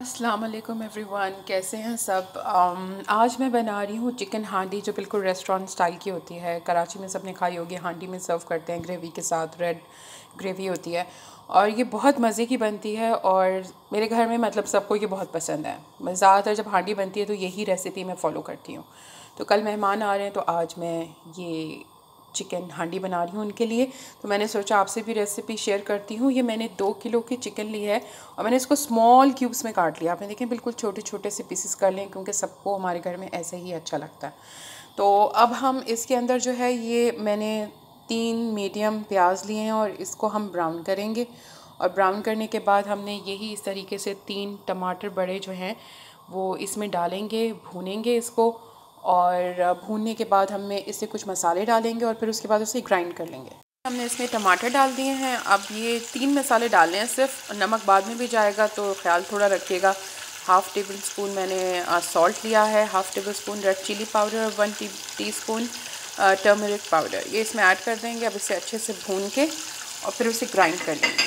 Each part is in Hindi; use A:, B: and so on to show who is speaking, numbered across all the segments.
A: अस्सलाम वालेकुम एवरीवन, कैसे हैं सब। आज मैं बना रही हूँ चिकन हांडी, जो बिल्कुल रेस्टोरेंट स्टाइल की होती है। कराची में सबने खाई होगी, हांडी में सर्व करते हैं ग्रेवी के साथ, रेड ग्रेवी होती है और ये बहुत मज़े की बनती है और मेरे घर में मतलब सबको ये बहुत पसंद है। मैं ज़्यादातर जब हांडी बनती है तो यही रेसिपी मैं फ़ॉलो करती हूँ। तो कल मेहमान आ रहे हैं तो आज मैं ये चिकन हांडी बना रही हूँ उनके लिए। तो मैंने सोचा आपसे भी रेसिपी शेयर करती हूँ। ये मैंने 2 किलो की चिकन ली है और मैंने इसको स्मॉल क्यूब्स में काट लिया। आपने देखें बिल्कुल छोटे छोटे से पीसेस कर लें, क्योंकि सबको हमारे घर में ऐसे ही अच्छा लगता है। तो अब हम इसके अंदर जो है, ये मैंने 3 मीडियम प्याज लिए हैं और इसको हम ब्राउन करेंगे। और ब्राउन करने के बाद हमने यही इस तरीके से 3 टमाटर बड़े जो हैं वो इसमें डालेंगे, भूनेंगे इसको। और भूनने के बाद हमें इससे कुछ मसाले डालेंगे और फिर उसके बाद उसे ग्राइंड कर लेंगे। हमने इसमें टमाटर डाल दिए हैं। अब ये 3 मसाले डालने हैं सिर्फ, नमक बाद में भी जाएगा तो ख्याल थोड़ा रखिएगा। हाफ़ टेबल स्पून मैंने सॉल्ट लिया है, half tablespoon red chilli powder और 1 टीस्पून टर्मरिक पाउडर, ये इसमें ऐड कर देंगे। अब इसे अच्छे से भून के और फिर उसे ग्राइंड कर लेंगे।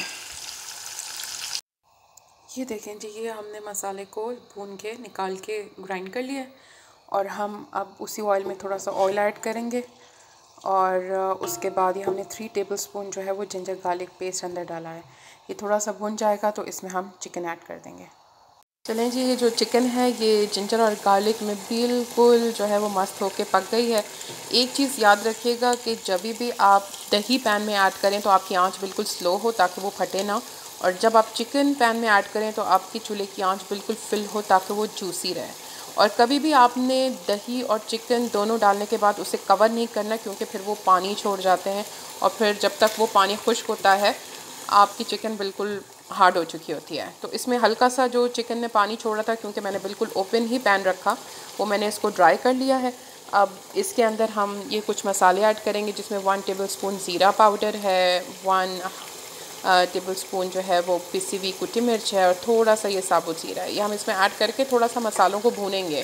A: ये देखें जी, ये हमने मसाले को भून के निकाल के ग्राइंड कर लिया और हम अब उसी ऑयल में थोड़ा सा ऑयल ऐड करेंगे और उसके बाद ये हमने 3 टेबलस्पून जो है वो जिंजर गार्लिक पेस्ट अंदर डाला है। ये थोड़ा सा भुन जाएगा तो इसमें हम चिकन ऐड कर देंगे। चलें जी, ये जो चिकन है ये जिंजर और गार्लिक में बिल्कुल जो है वो मस्त होके पक गई है। एक चीज़ याद रखिएगा कि जब भी आप दही पैन में ऐड करें तो आपकी आंच बिल्कुल स्लो हो ताकि वो फटे ना, और जब आप चिकन पैन में ऐड करें तो आपकी चूल्हे की आंच बिल्कुल फिल हो ताकि वो जूसी रहे। और कभी भी आपने दही और चिकन दोनों डालने के बाद उसे कवर नहीं करना, क्योंकि फिर वो पानी छोड़ जाते हैं और फिर जब तक वो पानी खुश्क होता है आपकी चिकन बिल्कुल हार्ड हो चुकी होती है। तो इसमें हल्का सा जो चिकन ने पानी छोड़ा था, क्योंकि मैंने बिल्कुल ओपन ही पैन रखा, वो मैंने इसको ड्राई कर लिया है। अब इसके अंदर हम ये कुछ मसाले ऐड करेंगे, जिसमें 1 टेबलस्पून ज़ीरा पाउडर है, 1 टेबलस्पून जो है वो पिसी हुई कुटी मिर्च है और थोड़ा सा ये साबुत ज़ीरा है। ये हम इसमें ऐड करके थोड़ा सा मसालों को भूनेंगे।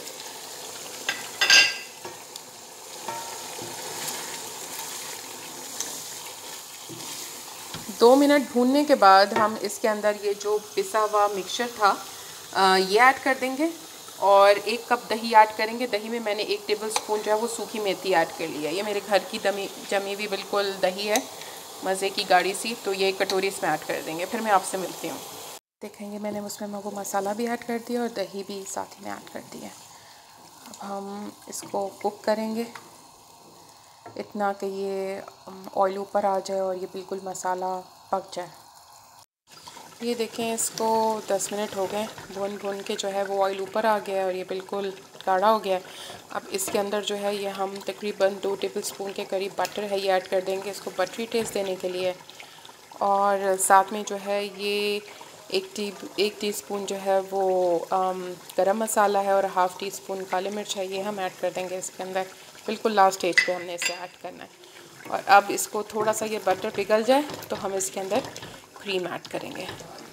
A: 2 मिनट भूनने के बाद हम इसके अंदर ये जो पिसा हुआ मिक्सचर था ये ऐड कर देंगे और 1 कप दही ऐड करेंगे। दही में मैंने 1 टेबलस्पून जो है वो सूखी मेथी ऐड कर लिया है। ये मेरे घर की जमी हुई बिल्कुल दही है, मज़े की गाढ़ी सी। तो ये कटोरी इसमें ऐड कर देंगे, फिर मैं आपसे मिलती हूँ। देखेंगे मैंने उसमें वो मसाला भी ऐड कर दिया और दही भी साथ ही में ऐड कर दी है। अब हम इसको कुक करेंगे इतना कि ये ऑयल ऊपर आ जाए और ये बिल्कुल मसाला पक जाए। ये देखें, इसको 10 मिनट हो गए भून भून के, जो है वो ऑयल ऊपर आ गया है और ये बिल्कुल गाढ़ा हो गया है। अब इसके अंदर जो है ये हम तकरीबन 2 टेबलस्पून के करीब बटर है ये ऐड कर देंगे, इसको बटरी टेस्ट देने के लिए। और साथ में जो है ये 1 टीस्पून जो है वो गरम मसाला है और हाफ़ टी स्पून काली मिर्च है, ये हम ऐड कर देंगे इसके अंदर। बिल्कुल लास्ट स्टेज पे हमने इसे ऐड करना है। और अब इसको थोड़ा सा ये बटर पिघल जाए तो हम इसके अंदर क्रीम ऐड करेंगे।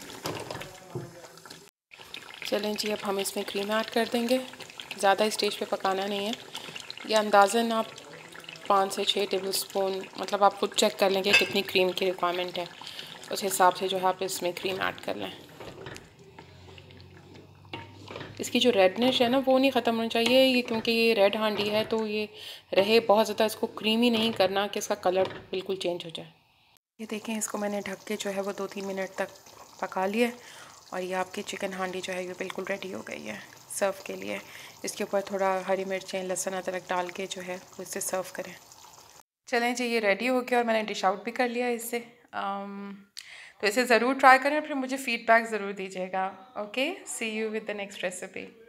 A: चलें जी, अब हम इसमें क्रीम ऐड कर देंगे। ज़्यादा स्टेज पे पकाना नहीं है, ये अंदाज़न आप 5 से 6 टेबलस्पून, मतलब आप खुद चेक कर लेंगे कितनी क्रीम की रिक्वायरमेंट है, उस हिसाब से जो है आप इसमें क्रीम ऐड कर लें। इसकी जो रेडनेस है ना वो नहीं ख़त्म होनी चाहिए, ये क्योंकि ये रेड हांडी है तो ये रहे बहुत ज़्यादा, इसको क्रीमी नहीं करना कि इसका कलर बिल्कुल चेंज हो जाए। ये देखें, इसको मैंने ढक के जो है वो 2-3 मिनट तक पका लिया और ये आपकी चिकन हांडी जो है ये बिल्कुल रेडी हो गई है सर्व के लिए। इसके ऊपर थोड़ा हरी मिर्चें, लहसुन, अदरक डाल के जो है वो इसे सर्व करें। चलें जी, ये रेडी हो गया और मैंने डिश आउट भी कर लिया इससे। तो इसे ज़रूर ट्राई करें और फिर मुझे फ़ीडबैक ज़रूर दीजिएगा। Okay, see you with the next recipe.